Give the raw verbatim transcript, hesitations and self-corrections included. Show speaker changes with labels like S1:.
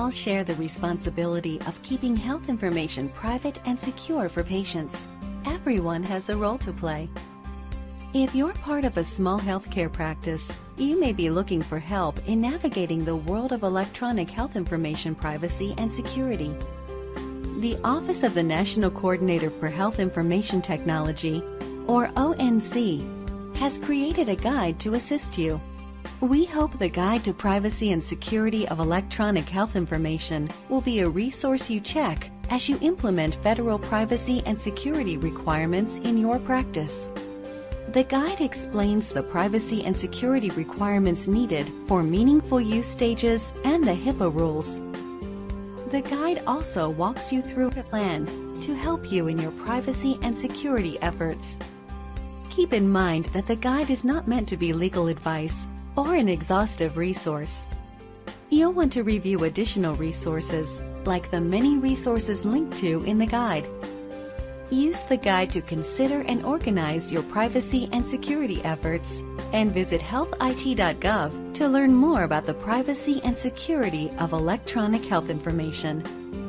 S1: all share the responsibility of keeping health information private and secure for patients. Everyone has a role to play. If you're part of a small healthcare practice, you may be looking for help in navigating the world of electronic health information privacy and security. The Office of the National Coordinator for Health Information Technology, or O N C, has created a guide to assist you. We hope the Guide to Privacy and Security of Electronic Health Information will be a resource you check as you implement federal privacy and security requirements in your practice. The guide explains the privacy and security requirements needed for meaningful use stages and the HIPAA rules. The guide also walks you through a plan to help you in your privacy and security efforts. Keep in mind that the guide is not meant to be legal advice or an exhaustive resource. You'll want to review additional resources, like the many resources linked to in the guide. Use the guide to consider and organize your privacy and security efforts, and visit health I T dot gov to learn more about the privacy and security of electronic health information.